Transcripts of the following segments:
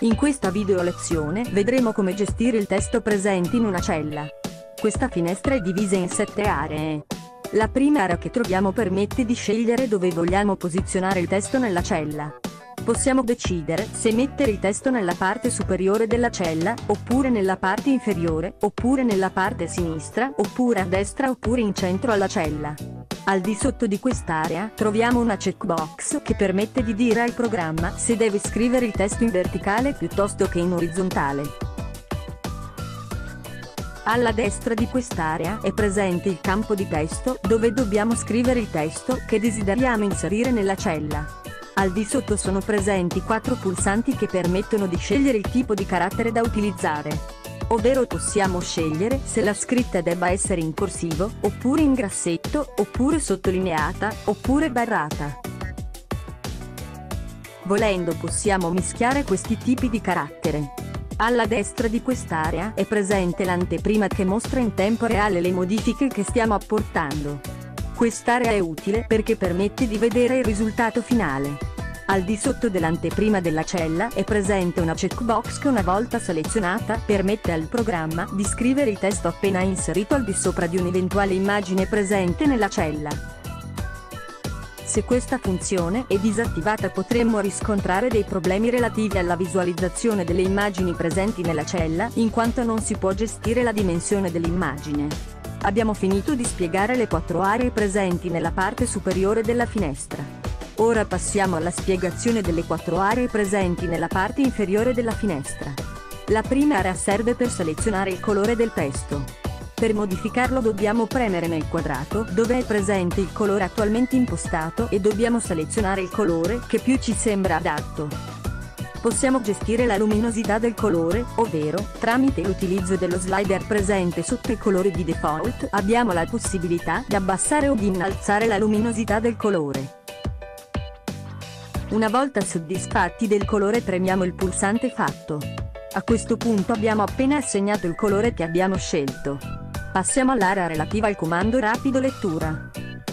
In questa video lezione vedremo come gestire il testo presente in una cella. Questa finestra è divisa in 7 aree. La prima area che troviamo permette di scegliere dove vogliamo posizionare il testo nella cella. Possiamo decidere se mettere il testo nella parte superiore della cella, oppure nella parte inferiore, oppure nella parte sinistra, oppure a destra oppure in centro alla cella. Al di sotto di quest'area troviamo una checkbox che permette di dire al programma se deve scrivere il testo in verticale piuttosto che in orizzontale. Alla destra di quest'area è presente il campo di testo dove dobbiamo scrivere il testo che desideriamo inserire nella cella. Al di sotto sono presenti 4 pulsanti che permettono di scegliere il tipo di carattere da utilizzare. Ovvero possiamo scegliere se la scritta debba essere in corsivo, oppure in grassetto, oppure sottolineata, oppure barrata. Volendo possiamo mischiare questi tipi di carattere. Alla destra di quest'area è presente l'anteprima che mostra in tempo reale le modifiche che stiamo apportando. Quest'area è utile perché permette di vedere il risultato finale. Al di sotto dell'anteprima della cella è presente una checkbox che una volta selezionata permette al programma di scrivere il testo appena inserito al di sopra di un'eventuale immagine presente nella cella. Se questa funzione è disattivata potremmo riscontrare dei problemi relativi alla visualizzazione delle immagini presenti nella cella, in quanto non si può gestire la dimensione dell'immagine. Abbiamo finito di spiegare le 4 aree presenti nella parte superiore della finestra. Ora passiamo alla spiegazione delle 4 aree presenti nella parte inferiore della finestra. La prima area serve per selezionare il colore del testo. Per modificarlo dobbiamo premere nel quadrato dove è presente il colore attualmente impostato e dobbiamo selezionare il colore che più ci sembra adatto. Possiamo gestire la luminosità del colore, ovvero, tramite l'utilizzo dello slider presente sotto i colori di default, abbiamo la possibilità di abbassare o di innalzare la luminosità del colore. Una volta soddisfatti del colore premiamo il pulsante Fatto. A questo punto abbiamo appena assegnato il colore che abbiamo scelto. Passiamo all'area relativa al comando rapido lettura.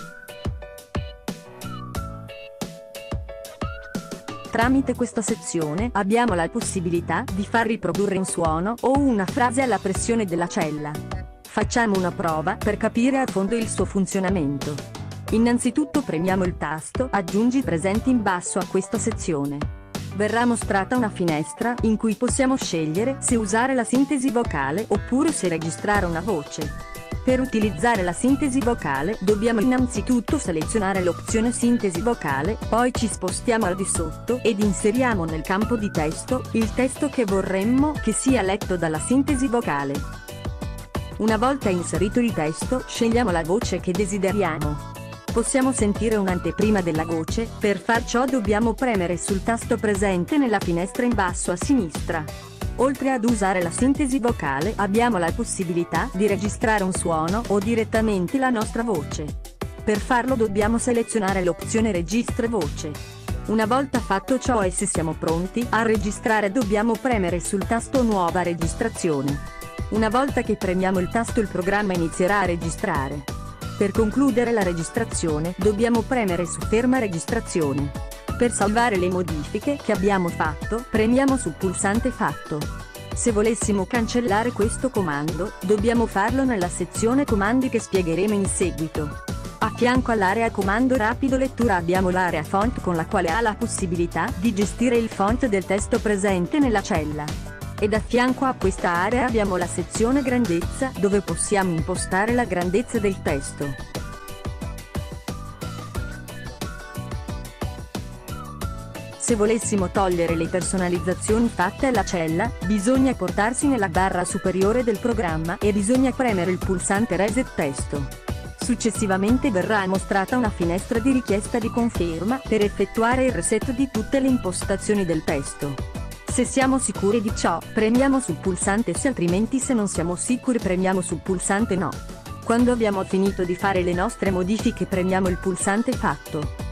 Tramite questa sezione abbiamo la possibilità di far riprodurre un suono o una frase alla pressione della cella. Facciamo una prova per capire a fondo il suo funzionamento. Innanzitutto premiamo il tasto Aggiungi presente in basso a questa sezione. Verrà mostrata una finestra in cui possiamo scegliere se usare la sintesi vocale oppure se registrare una voce. Per utilizzare la sintesi vocale dobbiamo innanzitutto selezionare l'opzione sintesi vocale, poi ci spostiamo al di sotto ed inseriamo nel campo di testo il testo che vorremmo che sia letto dalla sintesi vocale. Una volta inserito il testo scegliamo la voce che desideriamo. Possiamo sentire un'anteprima della voce, per far ciò dobbiamo premere sul tasto presente nella finestra in basso a sinistra. Oltre ad usare la sintesi vocale abbiamo la possibilità di registrare un suono o direttamente la nostra voce. Per farlo dobbiamo selezionare l'opzione Registra voce. Una volta fatto ciò e se siamo pronti a registrare dobbiamo premere sul tasto Nuova registrazione. Una volta che premiamo il tasto il programma inizierà a registrare. Per concludere la registrazione dobbiamo premere su Ferma registrazione. Per salvare le modifiche che abbiamo fatto premiamo sul pulsante Fatto. Se volessimo cancellare questo comando dobbiamo farlo nella sezione comandi che spiegheremo in seguito. A fianco all'area comando rapido lettura abbiamo l'area font con la quale ha la possibilità di gestire il font del testo presente nella cella. Ed a fianco a questa area abbiamo la sezione grandezza dove possiamo impostare la grandezza del testo. Se volessimo togliere le personalizzazioni fatte alla cella, bisogna portarsi nella barra superiore del programma e bisogna premere il pulsante Reset testo. Successivamente verrà mostrata una finestra di richiesta di conferma per effettuare il reset di tutte le impostazioni del testo. Se siamo sicuri di ciò, premiamo sul pulsante Sì, altrimenti se non siamo sicuri premiamo sul pulsante No. Quando abbiamo finito di fare le nostre modifiche premiamo il pulsante Fatto.